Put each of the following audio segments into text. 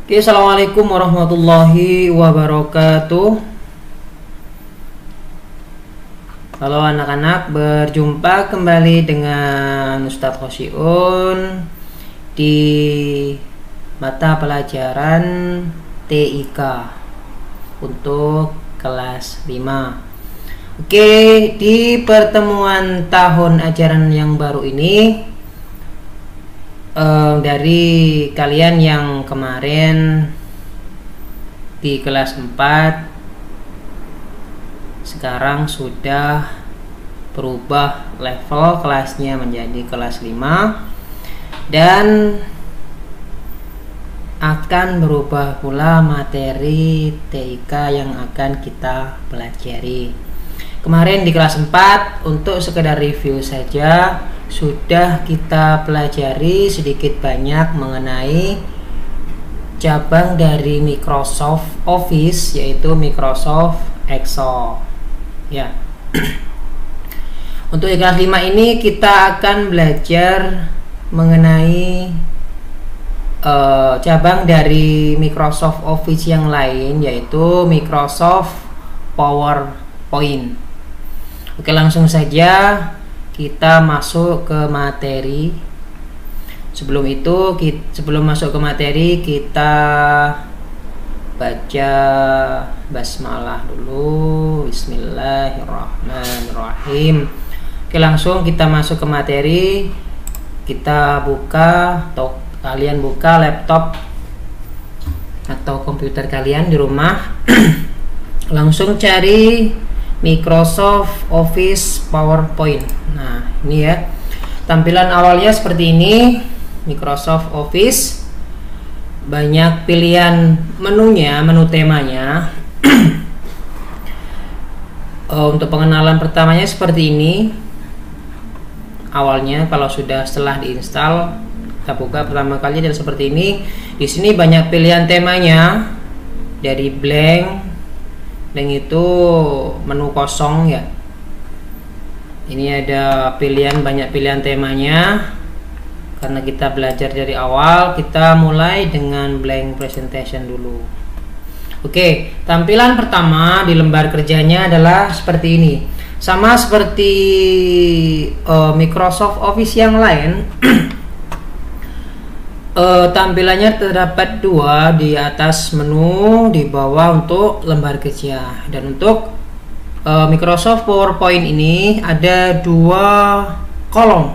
Oke, assalamualaikum warahmatullahi wabarakatuh. Halo anak-anak, berjumpa kembali dengan Ustadz Khosyiun di mata pelajaran TIK untuk kelas 5. Oke, di pertemuan tahun ajaran yang baru ini, dari kalian yang kemarin di kelas 4 sekarang sudah berubah level kelasnya menjadi kelas 5 dan akan berubah pula materi TIK yang akan kita pelajari. Kemarin di kelas 4 untuk sekedar review saja sudah kita pelajari sedikit banyak mengenai cabang dari Microsoft Office, yaitu Microsoft Excel ya. Untuk kelas 5 ini kita akan belajar mengenai cabang dari Microsoft Office yang lain, yaitu Microsoft PowerPoint. Oke, langsung saja kita masuk ke materi. Sebelum masuk ke materi, kita baca basmalah dulu. Bismillahirrahmanirrahim. Oke, langsung kita masuk ke materi. Kita buka, atau kalian buka laptop atau komputer kalian di rumah. Langsung cari Microsoft Office PowerPoint. Nah, ini ya. Tampilan awalnya seperti ini, Microsoft Office. Banyak pilihan menunya, menu temanya. Untuk pengenalan pertamanya seperti ini. Awalnya kalau setelah diinstal, kita buka pertama kali adalah seperti ini. Di sini banyak pilihan temanya. Dari blank dan itu menu kosong ya. Ini ada banyak pilihan temanya. Karena kita belajar dari awal, kita mulai dengan blank presentation dulu. Oke, tampilan pertama di lembar kerjanya adalah seperti ini. Sama seperti Microsoft Office yang lain. Tampilannya terdapat dua, di atas menu, di bawah untuk lembar kerja. Dan untuk Microsoft PowerPoint ini ada dua kolom,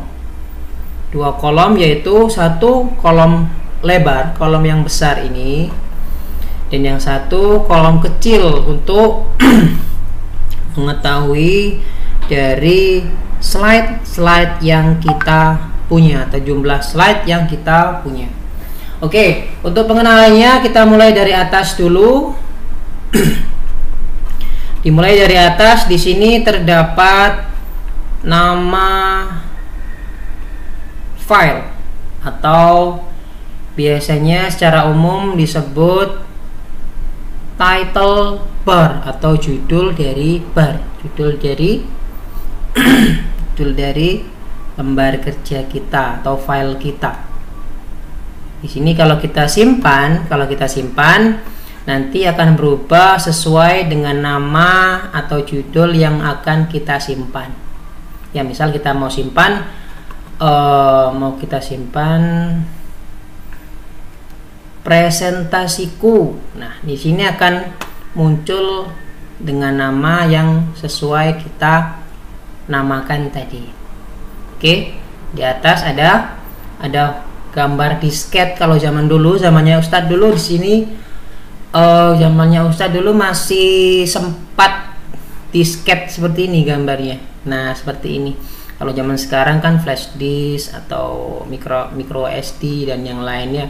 yaitu satu kolom lebar, kolom yang besar ini, dan yang satu kolom kecil untuk mengetahui dari slide yang kita punya atau jumlah slide yang kita punya. Oke, untuk pengenalannya kita mulai dari atas dulu. Dimulai dari atas. Di sini terdapat nama file atau biasanya secara umum disebut title bar atau judul dari bar, judul dari lembar kerja kita atau file kita. Di sini kalau kita simpan nanti akan berubah sesuai dengan nama atau judul yang akan kita simpan. Ya, misal kita mau simpan presentasiku. Nah, di sini akan muncul dengan nama yang sesuai kita namakan tadi. Oke, di atas ada gambar disket. Kalau zamannya Ustadz dulu di sini, zamannya Ustadz dulu masih sempat disket seperti ini gambarnya. Nah, seperti ini. Kalau zaman sekarang kan flash disk atau micro SD dan yang lainnya.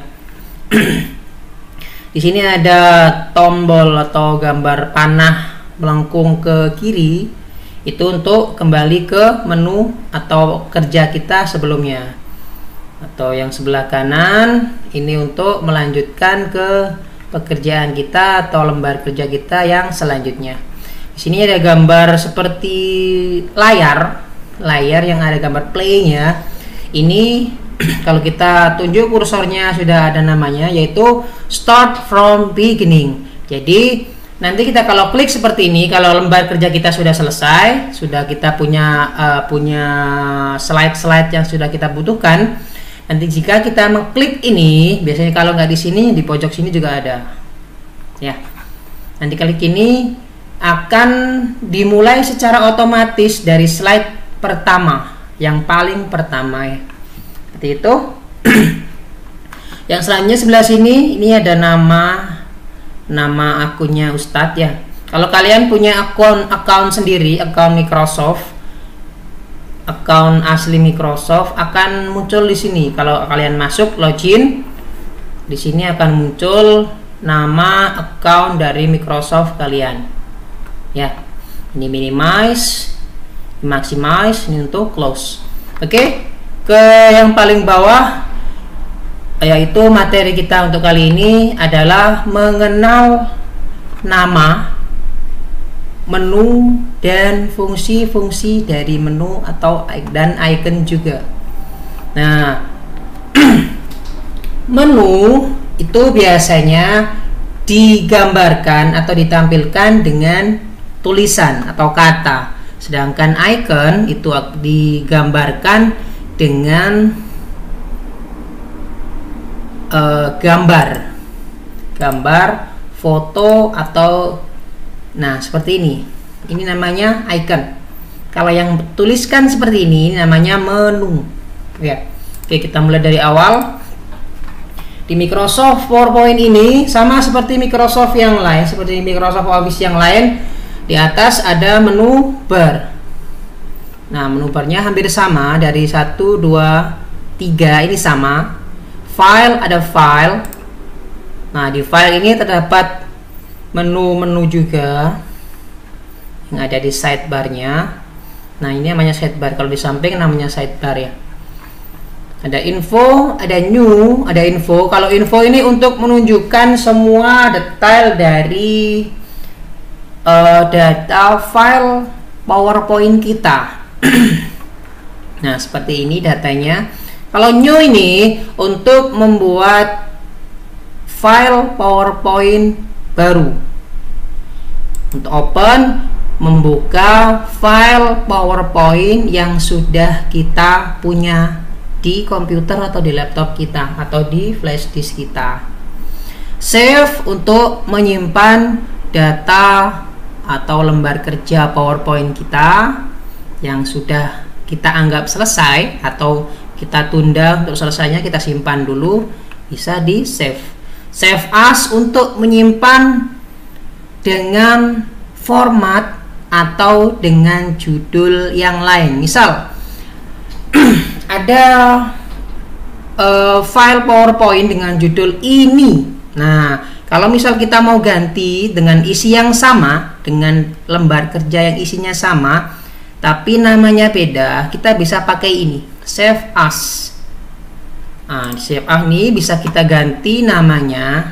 Di sini ada tombol atau gambar panah melengkung ke kiri. Itu untuk kembali ke menu atau kerja kita sebelumnya. Atau yang sebelah kanan ini untuk melanjutkan ke pekerjaan kita atau lembar kerja kita yang selanjutnya. Di sini ada gambar seperti layar yang ada gambar play-nya. Ini kalau kita tunjuk kursornya sudah ada namanya, yaitu start from beginning. Jadi nanti kita kalau klik seperti ini, kalau lembar kerja kita sudah selesai, sudah kita punya slide-slide yang sudah kita butuhkan. Nanti jika kita mengklik ini, biasanya kalau nggak di sini, di pojok sini juga ada. Ya, nanti klik ini akan dimulai secara otomatis dari slide pertama, yang paling pertama ya. Seperti itu. Yang selanjutnya sebelah sini, ini ada nama akunnya Ustadz ya. Kalau kalian punya akun sendiri, akun Microsoft, akun asli Microsoft akan muncul di sini. Kalau kalian masuk login, di sini akan muncul nama akun dari Microsoft kalian. Ya, ini minimize, maximize, ini untuk close. Oke, ke yang paling bawah, yaitu materi kita untuk kali ini adalah mengenal nama, menu, dan fungsi-fungsi dari menu dan icon juga. Nah, menu itu biasanya digambarkan atau ditampilkan dengan tulisan atau kata, sedangkan icon itu digambarkan dengan gambar, foto, atau seperti ini. Ini namanya icon. Kalau yang tuliskan seperti ini namanya menu. Ya. Oke, kita mulai dari awal. Di Microsoft PowerPoint ini sama seperti Microsoft yang lain, seperti Microsoft Office yang lain, di atas ada menu bar. Nah, menu barnya hampir sama, dari 1, 2, 3 ini sama. File, ada file. Nah, di file ini terdapat menu-menu juga yang ada di sidebar-nya. Nah, ini namanya sidebar. Kalau di samping namanya sidebar ya. Ada info, ada new, ada info. Kalau info ini untuk menunjukkan semua detail dari data file PowerPoint kita. Nah, seperti ini datanya. Kalau new ini untuk membuat file PowerPoint baru. Untuk open, membuka file PowerPoint yang sudah kita punya di komputer atau di laptop kita atau di flash disk kita. Save untuk menyimpan data atau lembar kerja PowerPoint kita yang sudah kita anggap selesai atau kita tunda untuk selesainya, kita simpan dulu, bisa di save. Save as untuk menyimpan dengan format atau dengan judul yang lain. Misal ada file PowerPoint dengan judul ini. Nah, kalau misal kita mau ganti dengan isi yang sama, dengan lembar kerja yang isinya sama tapi namanya beda, kita bisa pakai ini, save as. Nah, di save as ini bisa kita ganti namanya.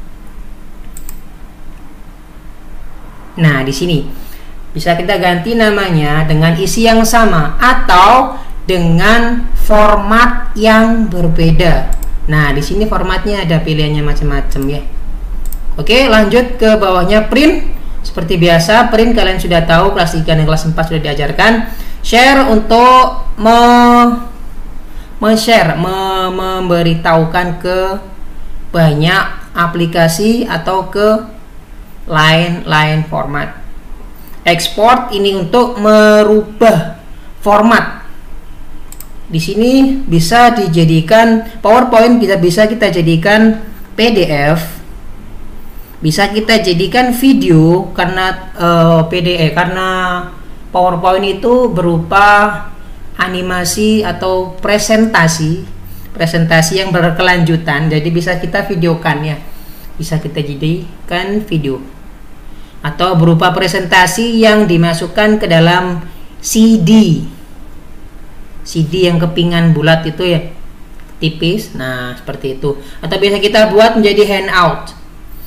Nah, di sini bisa kita ganti namanya dengan isi yang sama atau dengan format yang berbeda. Nah, di sini formatnya ada pilihannya macam-macam ya. Oke, lanjut ke bawahnya print. Seperti biasa, print kalian sudah tahu, kelas 3 dan kelas 4 sudah diajarkan. Share untuk memberitahukan ke banyak aplikasi atau ke lain format. Export ini untuk merubah format. Di sini bisa dijadikan PowerPoint, bisa kita jadikan PDF. Bisa kita jadikan video karena karena PowerPoint itu berupa animasi atau presentasi yang berkelanjutan, jadi bisa kita videokan ya, bisa kita jadikan video atau berupa presentasi yang dimasukkan ke dalam CD yang kepingan bulat itu ya, tipis. Nah, seperti itu. Atau bisa kita buat menjadi handout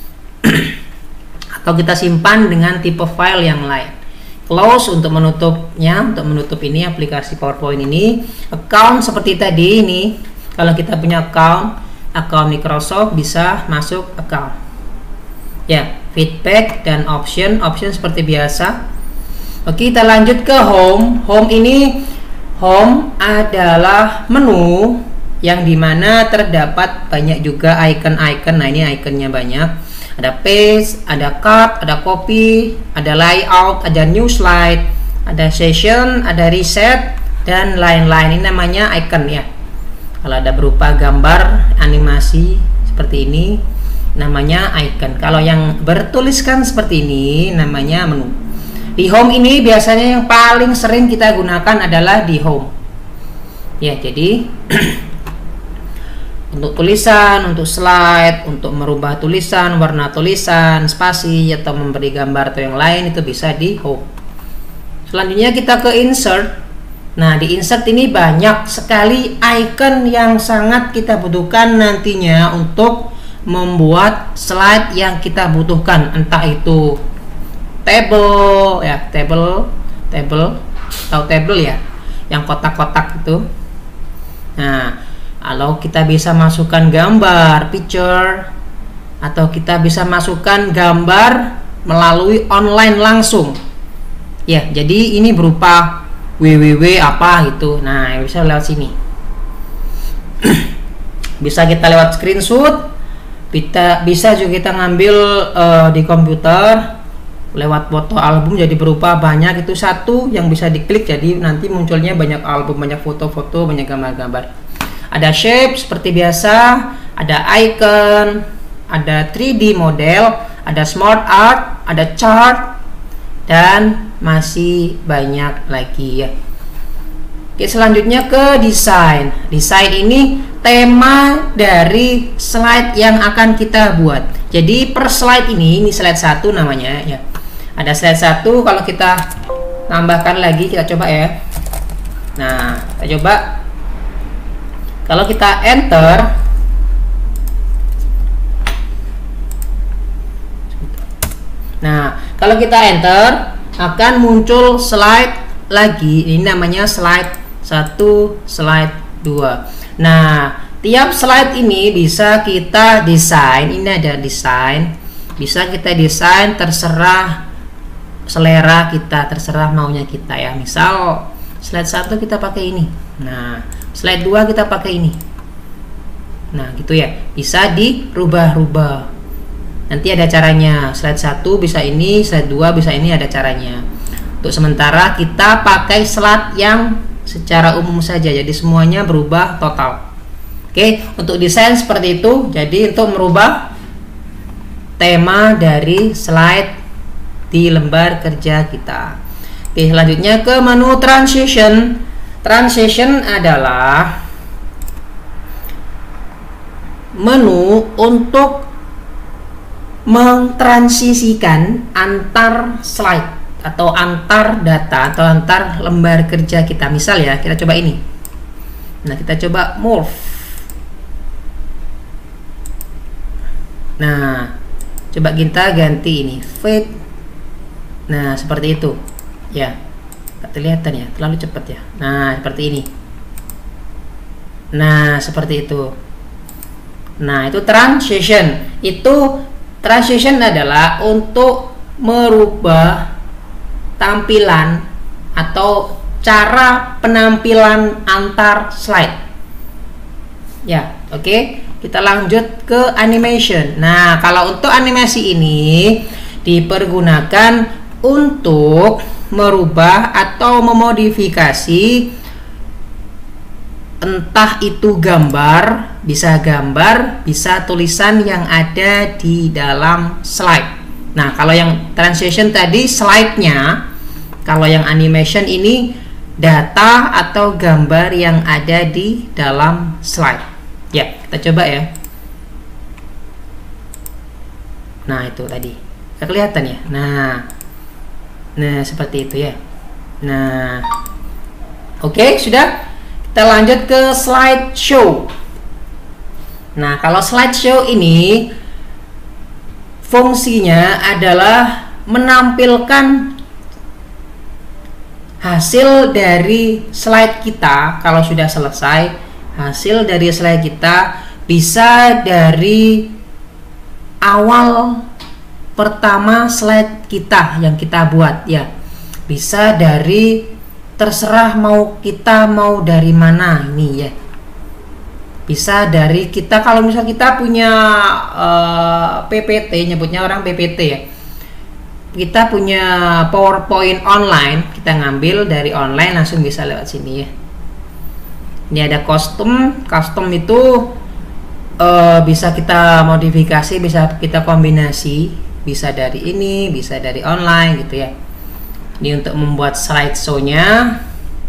atau kita simpan dengan tipe file yang lain. Close untuk menutupnya, untuk menutup ini aplikasi PowerPoint ini. Account seperti tadi ini, Kalau kita punya account Microsoft, bisa masuk account. Ya, feedback dan option seperti biasa. Oke, kita lanjut ke home. Home adalah menu yang dimana terdapat banyak juga icon-icon. Nah, ini iconnya banyak. Ada paste, ada cut, ada copy, ada layout, ada new slide, ada session, ada reset, dan lain-lain. Ini namanya icon ya. Kalau ada berupa gambar, animasi seperti ini, namanya icon. Kalau yang bertuliskan seperti ini, namanya menu. Di home ini biasanya yang paling sering kita gunakan adalah di home. Ya, jadi untuk tulisan, untuk slide, untuk merubah tulisan, warna tulisan, spasi, atau memberi gambar atau yang lain, itu bisa di home. Selanjutnya kita ke insert. Nah, di insert ini banyak sekali icon yang sangat kita butuhkan nantinya untuk membuat slide yang kita butuhkan, entah itu table ya, table atau table ya, yang kotak-kotak itu. Nah, kalau kita bisa masukkan gambar, picture, atau kita bisa masukkan gambar melalui online langsung. Ya, jadi ini berupa www apa gitu. Nah, bisa lewat sini. Bisa kita lewat screenshot, bisa juga kita ngambil di komputer lewat foto album, jadi berupa banyak, itu satu yang bisa diklik, jadi nanti munculnya banyak album, banyak foto-foto, banyak gambar-gambar. Ada shape seperti biasa, ada icon, ada 3D model, ada smart art, ada chart, dan masih banyak lagi ya. Oke, selanjutnya ke desain. Desain ini tema dari slide yang akan kita buat. Jadi per slide ini slide 1 namanya ya. Ada slide 1, kalau kita tambahkan lagi, kita coba ya. Nah, kita coba. Kalau kita enter, nah, kalau kita enter akan muncul slide lagi. Ini namanya slide 1, slide 2. Nah, tiap slide ini bisa kita desain. Ini ada desain. Bisa kita desain terserah selera kita, terserah maunya kita ya. Misal slide 1 kita pakai ini. Nah, slide 2 kita pakai ini. Nah, gitu ya. Bisa dirubah-rubah. Nanti ada caranya. Slide 1 bisa ini, slide 2 bisa ini, ada caranya. Untuk sementara kita pakai slide yang secara umum saja. Jadi semuanya berubah total. Oke, untuk desain seperti itu. Jadi untuk merubah tema dari slide di lembar kerja kita. Oke, selanjutnya ke menu transition. Transition adalah menu untuk mentransisikan antar slide atau antar data atau antar lembar kerja kita. Misal ya, kita coba ini. Nah, kita coba morph. Nah, coba kita ganti ini fade. Nah, seperti itu ya. Gak kelihatan ya, terlalu cepat ya. Nah, seperti ini. Nah, seperti itu. Nah, itu transition. Itu transition adalah untuk merubah tampilan atau cara penampilan antar slide. Ya, oke. Kita lanjut ke animation. Nah, kalau untuk animasi ini dipergunakan untuk merubah atau memodifikasi entah itu gambar, bisa tulisan yang ada di dalam slide. Nah, kalau yang transition tadi slide-nya, kalau yang animation ini data atau gambar yang ada di dalam slide. Ya, kita coba ya. Nah, itu tadi. Kelihatan ya. Nah, seperti itu ya. Nah, oke, sudah. Kita lanjut ke slideshow. Nah, kalau slideshow ini fungsinya adalah menampilkan hasil dari slide kita. Kalau sudah selesai, hasil dari slide kita bisa dari awal pertama slide kita yang kita buat ya, bisa dari terserah kita mau dari mana ini ya, bisa dari kita kalau misal kita punya PPT, nyebutnya orang PPT ya, kita punya PowerPoint online, kita ngambil dari online langsung bisa lewat sini ya. Ini ada custom itu bisa kita modifikasi, bisa kita kombinasi, bisa dari ini, bisa dari online gitu ya. Ini untuk membuat slideshow-nya.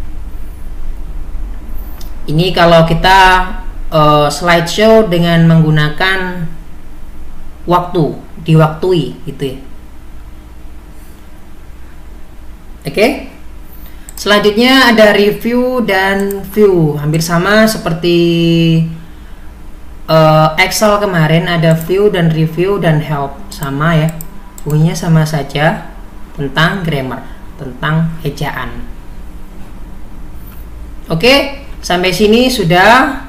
Ini kalau kita slideshow dengan menggunakan waktu, diwaktui gitu ya. Oke. Selanjutnya ada review dan view, hampir sama seperti Excel kemarin, ada view dan review dan help, sama ya, bunyinya sama saja, tentang grammar, tentang ejaan. Oke, sampai sini sudah.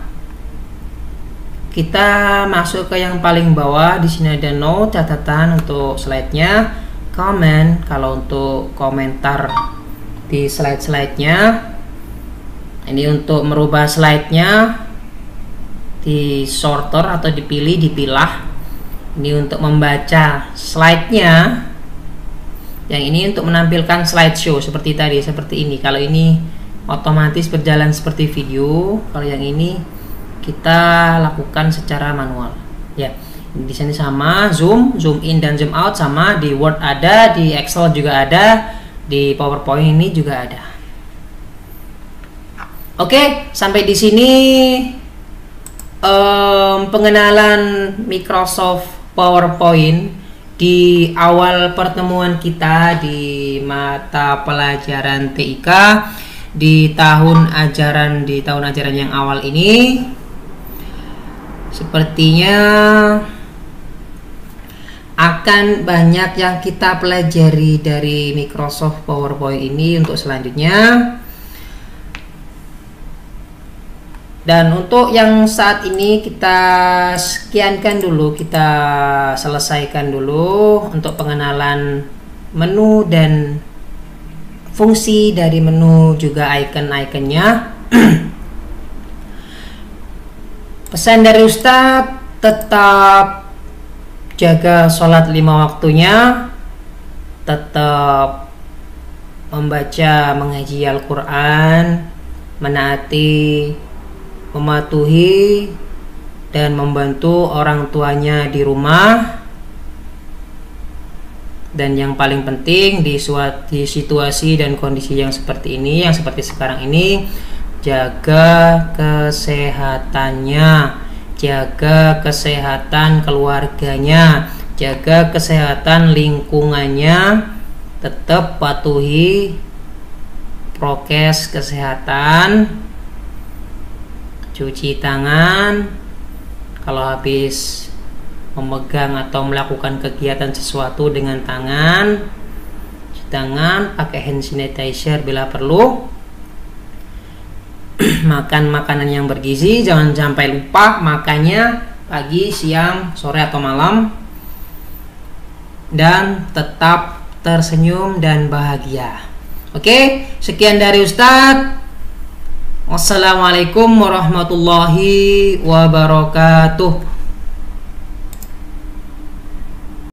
Kita masuk ke yang paling bawah. Di sini ada note, catatan untuk slide-nya, comment kalau untuk komentar di slide-nya. Ini untuk merubah slide-nya, di sorter atau dipilah. Ini untuk membaca slide-nya. Yang ini untuk menampilkan slideshow seperti tadi, seperti ini. Kalau ini otomatis berjalan seperti video, kalau yang ini kita lakukan secara manual ya. Di sini sama, zoom in dan zoom out sama, di Word ada, di Excel juga ada, di PowerPoint ini juga ada. Oke, sampai di sini pengenalan Microsoft PowerPoint di awal pertemuan kita di mata pelajaran TIK di tahun ajaran yang awal ini. Sepertinya akan banyak yang kita pelajari dari Microsoft PowerPoint ini untuk selanjutnya. Dan untuk yang saat ini kita sekiankan dulu, kita selesaikan dulu untuk pengenalan menu dan fungsi dari menu, juga icon-iconnya. Pesan dari Ustadz, tetap jaga sholat 5 waktunya, tetap membaca, mengaji Al-Quran, menaati, mematuhi dan membantu orang tuanya di rumah. Dan yang paling penting di situasi dan kondisi yang seperti ini, yang seperti sekarang ini, jaga kesehatannya, jaga kesehatan keluarganya, jaga kesehatan lingkungannya, tetap patuhi prokes kesehatan, cuci tangan kalau habis memegang atau melakukan kegiatan sesuatu dengan tangan, cuci tangan, pakai hand sanitizer bila perlu. Makan makanan yang bergizi, jangan sampai lupa makannya pagi, siang, sore atau malam, dan tetap tersenyum dan bahagia. Oke, sekian dari Ustadz. Wassalamualaikum warahmatullahi wabarakatuh.